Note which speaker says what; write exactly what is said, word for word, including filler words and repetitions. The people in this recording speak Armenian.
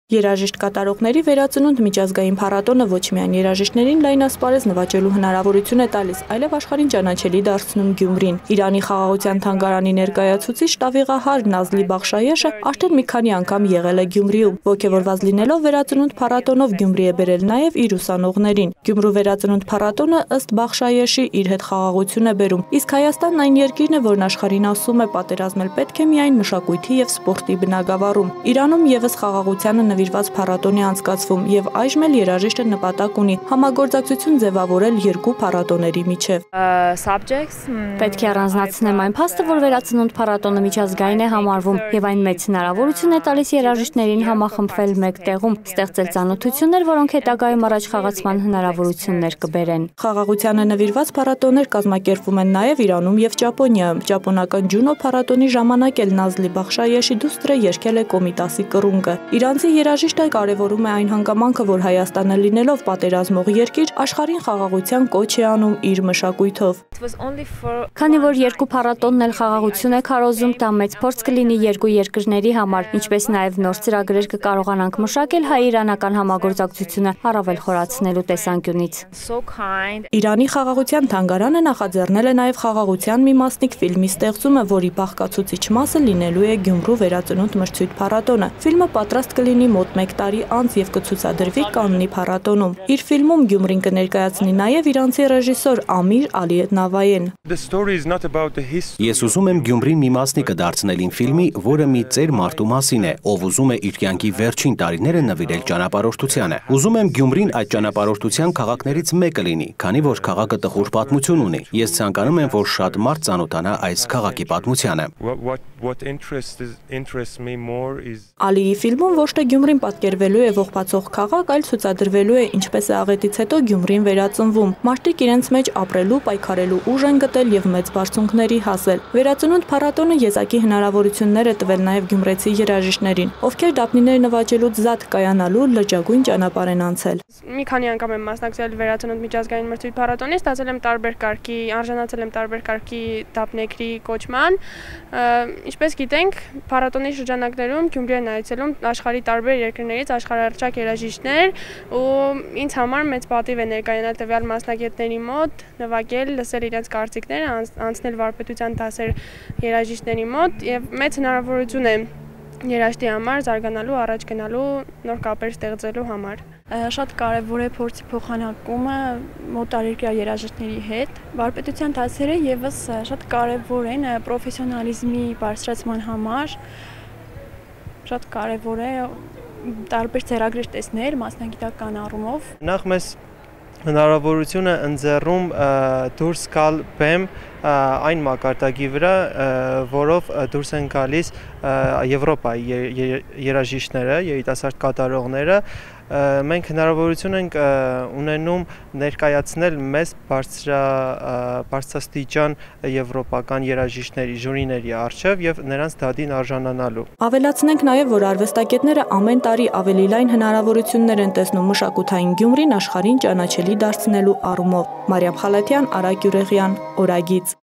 Speaker 1: Երաժիշտ կատարողների վերածնունդ միջազգային փառատոնը ոչ միայն երաժիշտներին լայնասպարեզ նվաճելու հնարավորություն է տալիս, այլև աշխարհին ճանաչելի դարձնում Գյումրին։ Իրանի խաղաղության թանգարանի ներկայացուցիչ տավիղահար Նազլի Բախշայեշը արդեն մի քանի անգամ եղել է Գյումրիում։ Ոգևորված լինելով վերածնունդ փառատոնով Գյումրի է բերել նաև իր ուսանողներին։ Գյումրու վերածնունդ փառատոնը ըստ Բախշայեշի իր հետ խաղաղություն է բերում, իսկ Հայաստանն այն երկիրն է, որն աշխարհին ասում է պատերազմել պետք է միայն մշակույթի եւ սպորտի բնագավառում։ Իրանում եւս խաղաղությանը նվիրված փառատոն է անցկացվում եւ այժմ էլ երաժիշտը նպատակ ունի համագործակցություն ձևավորել երկու փառատոների միջև։
Speaker 2: Պետք է առանձնացնեմ այն փաստը, որ վերածնունդ փառատոնը միջազգային է համարվում եւ այն մեծ հնարավորություն է տալիս երաժիշտներին համախմբվել մեկ տեղում, ստեղծել ծանոթություններ, որոնք հետագայում առաջ խաղացման հնարավորություններ կբերեն։
Speaker 1: Խաղաղությանը նվիրված փառատոններ կազմակերպվում են նաեւ Իրանում եւ Ճապոնիայում։ Ճապոնական Ջունո փառատոնի ժամանակ էլ Նազլի Բախշայեշի դուստրը երգել է Կոմիտասի կռունկը։ Իրանցի երաժիշտը կարևորում է այն հանգամանքը, որ Հայաստանը լինելով պատերազմող երկիր, աշխարհին խաղաղության կոչ է անում իր մշակույթով։
Speaker 2: Քանի որ երկու փառատոնն էլ խաղաղություն է քարոզում, դա մեծ փորձ կլինի երկու երկրների համար, ինչպես նաև նոր ծրագրեր կկարողանանք մշակել հայ-իրանական համագործակցությունը առավել խորացնելու տեսանկյունից։
Speaker 1: Իրանի խաղաղության թանգարանը նախաձեռնել է նաև խաղաղության մի մասնիկ ֆիլմի ստեղծումը, որի բաղկացուցիչ մասը լինելու է Գյումրու վերածնունդ մրցույթ փառատոնը։ Ֆիլմը պատրաստ կլինի մոտ մեկ տարի անց եւ կցուցադրվի Կաննի փառատոնում։ Իր ֆիլմում Գյումրին կներկայացնի նաև իրանցի ռեժիսոր Ամիր Ալիեթնավայեն։
Speaker 3: Ես ուզում եմ Գյումրին մի մասնիկը դարձնել իմ ֆիլմի, որը մի ծեր մարդու մասին է, ով ուզում է իր կյանքի վերջին տարիները նվիրել ճանապարհորդությանը։ Ուզում եմ Գյումրին այդ ճանապարհորդության քաղաքներից մեկը լինի, քանի որ քաղաքը տխուր պատմություն ունի։ Ես ցանկանում եմ, որ շատ մարդ ծանոթանա այս քաղաքի պատմությանը։
Speaker 1: Ալիի ֆիլմում ոչ թե Գյումրին պատկերվելու է ողբացող քաղաք, այլ ցուցադրվելու է ինչպես է աղետից հետո Գյումրին վերածնվում։ Մարդիկ իրենց մեջ ապրելու, պայքարելու ուժ են գտել եւ մեծ բարձունքների հասել։ Վերածնունդ փառատոնը եզակի հնարավորություններ է տվել նաեւ գյումրեցի երաժիշտներին, ովքեր դափնիներ նվաճելուց զատ կայանալու լրջագույն ճանապարհ են անցել։
Speaker 4: Մի քանի անգամ եմ մասնակցել վերածնունդ միջազգային մրցույթ փառատոնին, ստացել եմ տարբեր կարգի, արժանացել եմ տարբեր կարգի դափնեկրի կոչման։ Ինչպես գիտենք, փառատոնի շրջանակներում Գյումրի են այցելում աշխարհի տարբեր երկրներից աշխարհահռչակ երաժիշտներ, ու ինձ համար մեծ պատիվ է ներկայանալ տվյալ մասնագետների մոտ, նվագել, լսել իրենց կարծիքները, անցնել վարպետության դասեր երաժիշտների մոտ եւ մեծ հնարավորություն է երաժշտի համար զարգանալու, առաջ գնալու, նոր կապեր ստեղծելու համար։
Speaker 5: Շատ կարևոր է փորձի փոխանակումը մոտարերկրյա երաժիշտների հետ։ Վարպետության դասերը եւս շատ կարևոր են պրոֆեսիոնալիզմի բարձրացման համար։ Շատ կարևոր է տարբեր ծրագրեր տեսնել մասնագիտական առումով։
Speaker 6: Նախ մեզ հնարավորություն է ընձեռում դուրս գալ բեմ այն մակարդակի վրա, որով դուրս են գալիս Եվրոպայի երաժիշտները, երիտասարդ կատարողները։ Մենք հնարավորություն ենք ունենում ներկայացնել մեզ բարձրաստիճան եվրոպական երաժիշտների, ժյուրիների առջև եւ նրանց դադին արժանանալու։
Speaker 1: Ավելացնենք նաեւ, որ արվեստագետները ամեն տարի ավելի լայն հնարավորություններ են տեսնում մշակութային Գյումրին աշխարհին ճանաչելի դարձնելու առումով։ Մարիամ Խալաթյան, Արա Գյուրեղյան, Օրագիծ։